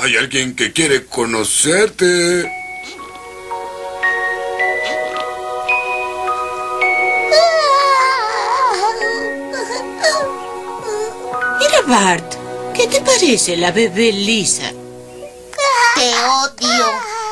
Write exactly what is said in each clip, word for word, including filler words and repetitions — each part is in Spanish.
Hay alguien que quiere conocerte. Mira, Bart, ¿qué te parece la bebé Lisa? Te odio.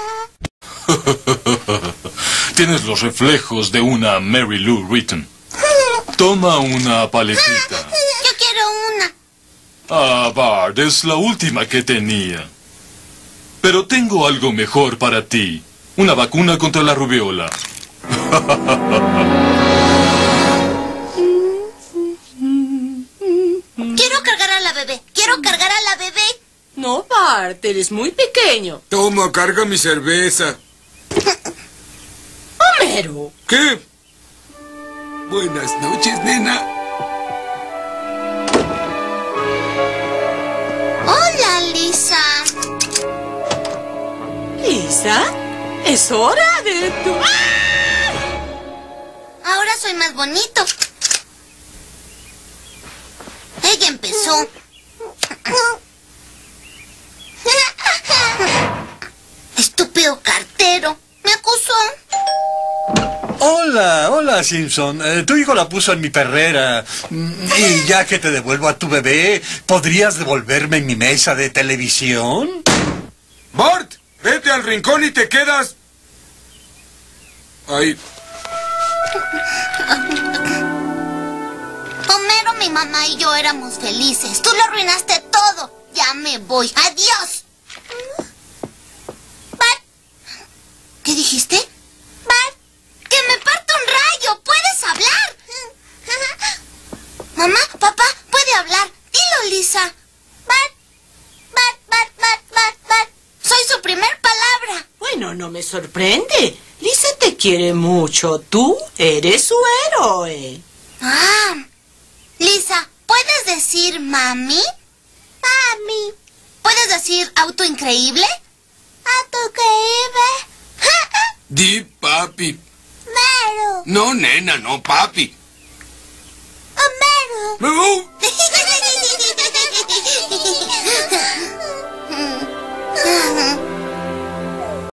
Tienes los reflejos de una Mary Lou Retton. Toma una paletita. Yo quiero una. Ah, Bart, es la última que tenía. Pero tengo algo mejor para ti. Una vacuna contra la rubiola. Quiero cargar a la bebé. Quiero cargar a la bebé. No, Bart, eres muy pequeño. Toma, carga mi cerveza. Homero. ¿Qué? Buenas noches, nena. Hola, Lisa. Lisa, es hora de tu... Ahora soy más bonito. Ella empezó. Estúpido cartero. Me acusó. Hola, hola, Simpson. Eh, tu hijo la puso en mi perrera. Mm, Y ya que te devuelvo a tu bebé, ¿podrías devolverme mi mesa de televisión? Bart, vete al rincón y te quedas... Ahí. Homero, mi mamá y yo éramos felices. Tú lo arruinaste todo. Ya me voy. Adiós. Bart. ¿Qué dijiste? Bart. ¡Que me parte un rayo! ¡Puedes hablar! Mamá, papá, puede hablar. Dilo, Lisa. Bart. Bart, Bart, Bart, Bart, Bart. Soy su primer palabra. Bueno, no me sorprende. Lisa te quiere mucho. Tú eres su héroe. Ah. Lisa, ¿puedes decir mami? Mami. ¿Puedes decir auto increíble? Auto increíble. Di papi. Homero. No, nena, no papi. Homero. No.